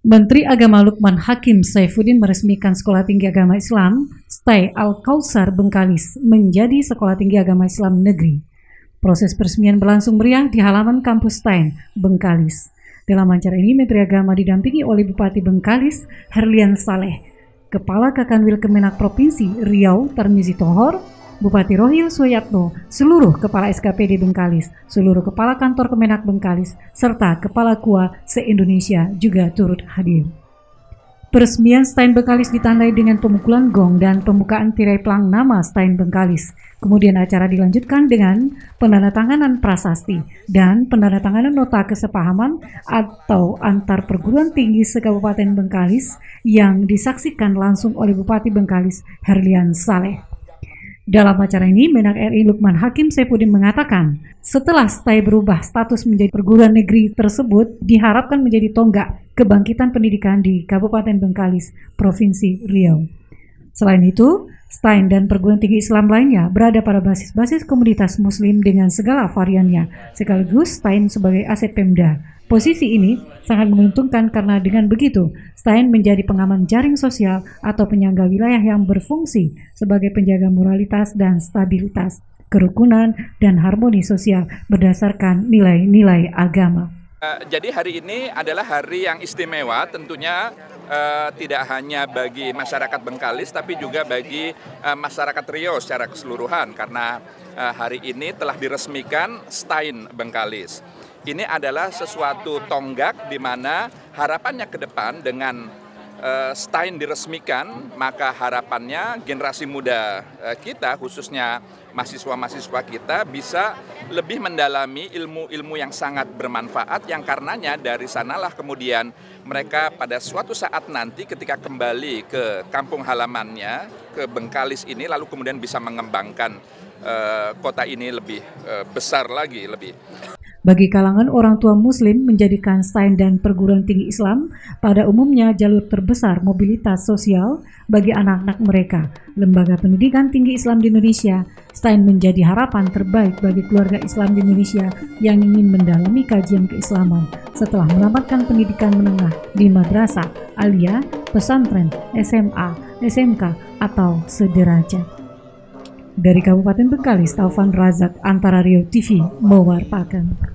Menteri Agama Lukman Hakim Saifuddin meresmikan Sekolah Tinggi Agama Islam STAI Al-Kautsar Bengkalis menjadi Sekolah Tinggi Agama Islam Negeri. Proses peresmian berlangsung meriah di halaman kampus STAI Bengkalis. Dalam acara ini, Menteri Agama didampingi oleh Bupati Bengkalis, Herlian Saleh, Kepala Kakanwil Kemenak Provinsi Riau, Tarmizi Tohor, Bupati Rohil Soyatno, seluruh Kepala SKPD Bengkalis, seluruh Kepala Kantor Kemenak Bengkalis, serta Kepala KUA se-Indonesia juga turut hadir. Peresmian STAI Bengkalis ditandai dengan pemukulan gong dan pembukaan tirai pelang nama STAI Bengkalis. Kemudian acara dilanjutkan dengan penandatanganan prasasti dan penandatanganan nota kesepahaman atau antar perguruan tinggi se-Kabupaten Bengkalis yang disaksikan langsung oleh Bupati Bengkalis, Herlian Saleh. Dalam acara ini, Menak RI Lukman Hakim Saifuddin mengatakan, setelah STAI berubah status menjadi perguruan negeri tersebut, diharapkan menjadi tonggak kebangkitan pendidikan di Kabupaten Bengkalis, Provinsi Riau. Selain itu, STAI dan perguruan tinggi Islam lainnya berada pada basis-basis komunitas Muslim dengan segala variannya, sekaligus STAI sebagai aset Pemda. Posisi ini sangat menguntungkan karena dengan begitu, STAI menjadi pengaman jaring sosial atau penyangga wilayah yang berfungsi sebagai penjaga moralitas dan stabilitas, kerukunan, dan harmoni sosial berdasarkan nilai-nilai agama. Jadi hari ini adalah hari yang istimewa tentunya tidak hanya bagi masyarakat Bengkalis tapi juga bagi masyarakat Riau secara keseluruhan karena hari ini telah diresmikan STAI Bengkalis. Ini adalah sesuatu tonggak di mana harapannya ke depan dengan STAI diresmikan, maka harapannya generasi muda kita, khususnya mahasiswa-mahasiswa kita, bisa lebih mendalami ilmu-ilmu yang sangat bermanfaat, yang karenanya dari sanalah kemudian mereka pada suatu saat nanti ketika kembali ke kampung halamannya, ke Bengkalis ini, lalu kemudian bisa mengembangkan kota ini lebih besar lagi, Bagi kalangan orang tua Muslim, menjadikan STAI dan perguruan tinggi Islam pada umumnya jalur terbesar mobilitas sosial bagi anak-anak mereka. Lembaga pendidikan tinggi Islam di Indonesia, STAI menjadi harapan terbaik bagi keluarga Islam di Indonesia yang ingin mendalami kajian keislaman setelah menamatkan pendidikan menengah di madrasah, aliyah, pesantren, SMA, SMK, atau sederajat. Dari Kabupaten Bengkalis, Taufan Razak, Antara Riau TV, mewartakan.